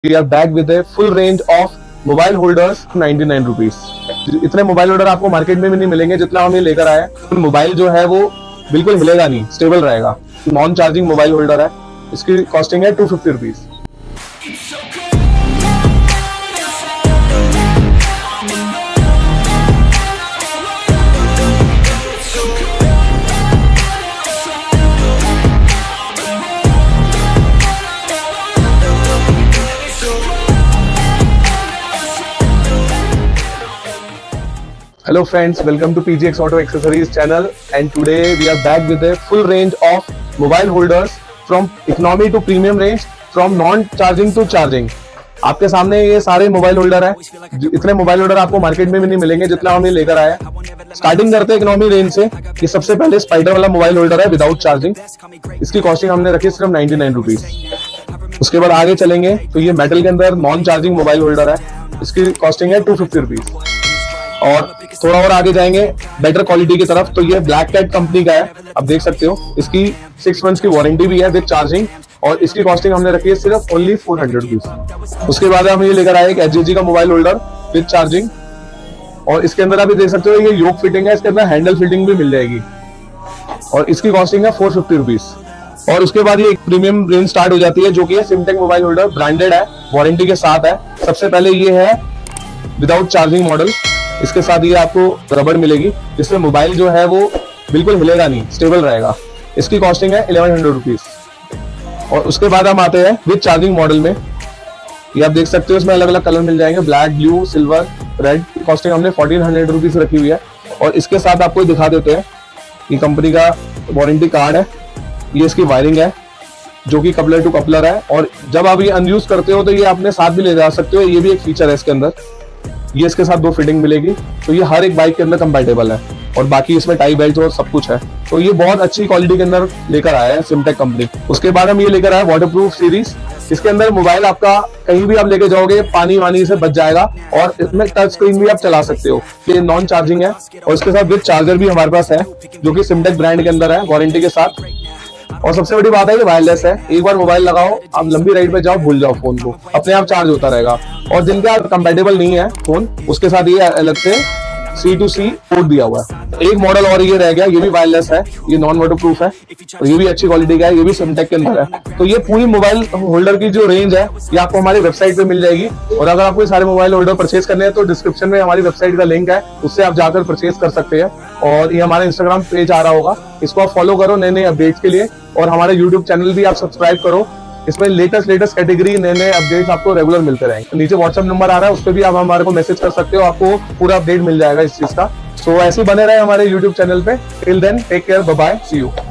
We are back with a full range of mobile holders 99 rupees. इतने mobile holder आपको market में भी नहीं मिलेंगे जितना हम ये लेकर आए हैं। मोबाइल जो है वो बिल्कुल हिलेगा नहीं, स्टेबल रहेगा। नॉन चार्जिंग मोबाइल होल्डर है, इसकी कॉस्टिंग है 250 rupees. Hello friends, welcome to PGX Auto Accessories channel, and today we are back with a full range of mobile holders from economy to premium range, from non-charging to charging। आपके सामने ये सारे mobile holder है। इतने mobile holder आपको market में भी नहीं मिलेंगे जितना हम ये लेकर आए हैं। स्टार्टिंग करते हैं इकोनॉमी रेंज से। ये सबसे पहले स्पाइडर वाला मोबाइल होल्डर है विदाउट चार्जिंग। इसकी कॉस्टिंग हमने रखी सिर्फ 99 रुपीज। उसके बाद आगे चलेंगे तो ये मेटल के अंदर नॉन चार्जिंग मोबाइल होल्डर है, इसकी कॉस्टिंग है 250 रुपीज। और थोड़ा और आगे जाएंगे बेटर क्वालिटी की तरफ तो ये ब्लैक कैट कंपनी का है, आप देख सकते हो। इसकी 6 मंथ्स की वारंटी भी है विद चार्जिंग, और इसकी कॉस्टिंग हमने रखी है सिर्फ ओनली 400 रुपीज। उसके बाद हम ये लेकर आए एक HGG का मोबाइल होल्डर विद चार्जिंग, और इसके अंदर आप देख सकते हो ये योक फिटिंग है, इसके अंदर हैंडल फिटिंग भी मिल जाएगी, और इसकी कॉस्टिंग है 450 रुपीज। और उसके बाद ये एक प्रीमियम रेंज स्टार्ट हो जाती है जो कि है सिमटेक मोबाइल होल्डर, ब्रांडेड है, वारंटी के साथ है। सबसे पहले ये है विदाउट चार्जिंग मॉडल। इसके साथ ये आपको रबड़ मिलेगी जिसमें मोबाइल जो है वो बिल्कुल हिलेगा नहीं, स्टेबल रहेगा। इसकी कॉस्टिंग है 1100 रुपीज। और उसके बाद हम आते हैं विद चार्जिंग मॉडल में। ये आप देख सकते हो इसमें अलग अलग कलर मिल जाएंगे, black, blue, silver, red. Costing हमने 1400 रुपीज रखी हुई है। और इसके साथ आपको दिखा देते हैं, ये कंपनी का वारंटी कार्ड है, ये इसकी वायरिंग है जो कि कपलर टू कपलर है। और जब आप ये अनयूज करते हो तो ये अपने साथ भी ले जा सकते हो, ये भी एक फीचर है इसके अंदर। ये इसके साथ 2 फिटिंग मिलेगी, तो ये हर एक बाइक के अंदर कंपैटिबल है। और बाकी इसमें टाई बेल्ट और सब कुछ है, तो ये बहुत अच्छी क्वालिटी के अंदर लेकर आया है सिमटेक कंपनी। उसके बाद हम ये लेकर आए वाटरप्रूफ सीरीज। इसके अंदर मोबाइल आपका कहीं भी आप लेके जाओगे पानी वानी से बच जाएगा, और इसमें टच स्क्रीन भी आप चला सकते हो। ये नॉन चार्जिंग है, और इसके साथ विद चार्जर भी हमारे पास है जो कि सिमटेक ब्रांड के अंदर है, वारंटी के साथ। और सबसे बड़ी बात है ये वायरलेस है। एक बार मोबाइल लगाओ, आप लंबी राइड पे जाओ, भूल जाओ फोन को, अपने आप चार्ज होता रहेगा। और जिनका कंपैटिबल नहीं है फोन, उसके साथ ये अलग से C2C पोर्ट दिया हुआ है। एक मॉडल और ये रह गया, ये भी वायरलेस है, ये नॉन वाटरप्रूफ है, और ये भी अच्छी क्वालिटी का है, ये भी सिमटेक के अंदर है। तो ये पूरी मोबाइल होल्डर की जो रेंज है ये आपको हमारी वेबसाइट पे मिल जाएगी। और अगर आपको सारे मोबाइल होल्डर परचेज करने हैं तो डिस्क्रिप्शन में हमारी वेबसाइट का लिंक है, उससे आप जाकर परचेज कर सकते हैं। और ये हमारा इंस्टाग्राम पेज आ रहा होगा, इसको आप फॉलो करो नए नए अपडेट्स के लिए। और हमारे यूट्यूब चैनल भी आप सब्सक्राइब करो, इसमें लेटेस्ट कैटेगरी नए नए अपडेट्स आपको रेगुलर मिलते रहेंगे। नीचे व्हाट्सएप नंबर आ रहा है, उस पर भी आप हमारे को मैसेज कर सकते हो, आपको पूरा अपडेट मिल जाएगा इस चीज का। सो ऐसे बने रहे हमारे यूट्यूब चैनल पे। Till then take care, bye bye, see you.